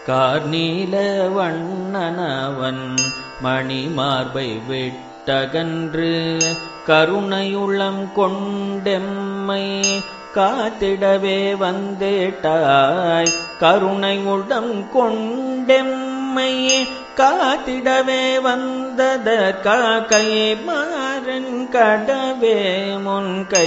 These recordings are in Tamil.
கார்நீல வண்ணனவன் மணிமார்பை விட்டகன்று கருணையுள்ளம் கொண்டெம்மை காத்திடவே வந்தேட்டாய். கருணை உள்ளம் கொண்டெம்மை காத்திடவே வந்ததற்கை மாறன் கடவே முன் கை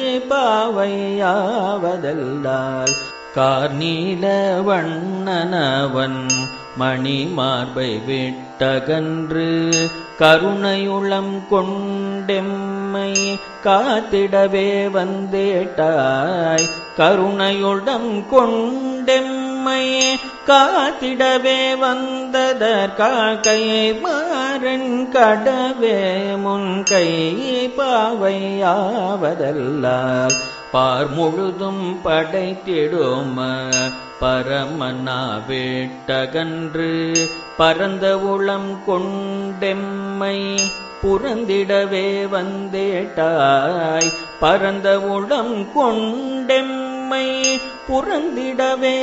பாவையாவதல்லால். கார்நீல வண்ணனவன் மணிமார்பை விட்டகன்று கருணையுளம் கொண்டெம்மை காத்திடவே வந்தேட்டாய். கருணையுளம் கொண்டெம்மை காத்திடவே வந்ததற்கை மாறன் கடவே முன் கை பாவையாவதல்லால். பார் முழுதும் படைத்திடும பரமனா விட்டகன்று பரந்த உளம் கொண்டெம்மை புறந்திடவே வந்தேட்டாய். பரந்த உளம் கொண்டெம்மை புறந்திடவே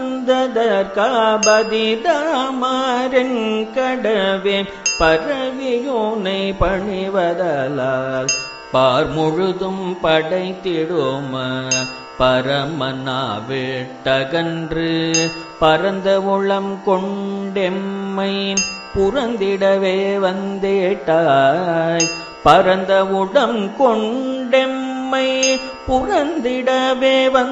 வந்ததற்காபதிதாமாறன் கடவே பரவியோனை பணிவதலால். பார் முழுதும் படைத்திடும பரமனா விட்டகன்று பரந்த உளம் கொண்டெம்மை புறந்திடவே வந்தேட்டாய். பரந்த உளம் கொண்டெம்மை புறந்திடவே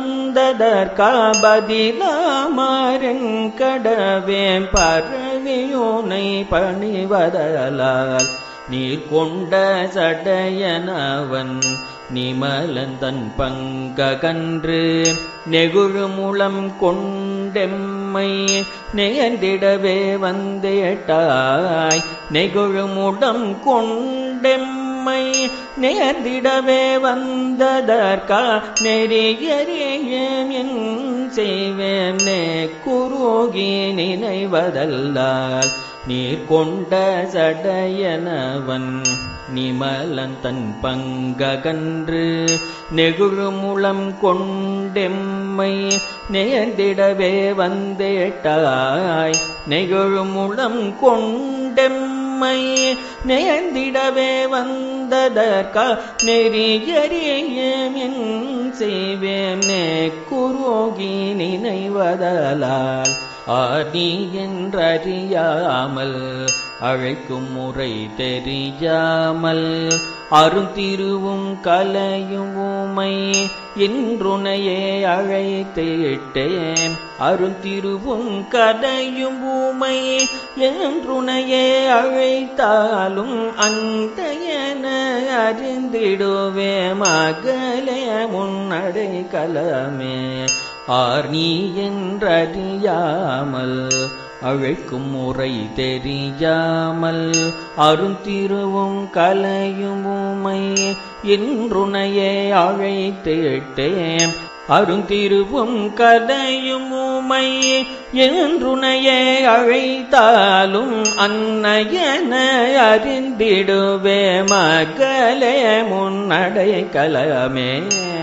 வந்ததற்காபதிலாமாறன் கடவே பரவியோனை பணிவதலால். நீர் கொண்ட சடையனவன் நிமலந்தன் பங்ககன்று நெகுழுமுளம் கொண்டெம்மை நேர்ந்திடவே வந்தேட்டாய். நெகுழுமுளம் கொண்டெம்மை நேர்ந்திடவே வந்ததற்கா நெறியறியேன் என் செய்வேன் நே குருகி நினைவதல்லால். நீர் கொண்ட சடையனவன் நிமலந்தன் பங்ககன்று நெகுழுமுளம் கொண்டெம்மை நேர்ந்திடவே வந்தேட்டாய். நெகுழுமுளம் கொண்டெம்மை நேர்ந்திடவே வந்ததற்கா நெறியறியேன் என் செய்வேன் நே குருகி நினைவதலால். ஆதி என்றறியாமல் அழைக்கும் முறை தெரியாமல் அருந்திருவும் கலையும் ஊமை இன்றுனையே அழைத்திட்டேன். அருந்திருவும் கலையும் ஊமை என்றுனையே அழைத்தாலும் அந்த என அறிந்திடுவே மகளே முன்னடை கலமே. ஆர் நீ என்றறியாமல் அழைக்கும் முறை தெரியாமல் அருந்திருவும் கலையும் ஊமை இன்றுனையே அழைத்திட்டேன். அருந்திருவும் கலையும் ஊமை என்றுனையே அழைத்தாலும் அன்னையன அறிந்திடுவே மகளே முன்னடை கலமே.